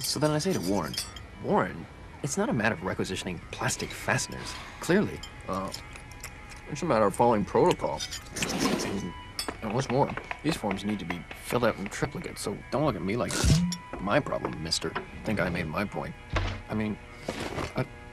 So then I say to Warren, Warren, it's not a matter of requisitioning plastic fasteners. Clearly. It's a matter of following protocol. And what's more, these forms need to be filled out in triplicate, so don't look at me like it's my problem, mister. Think I made my point. I mean,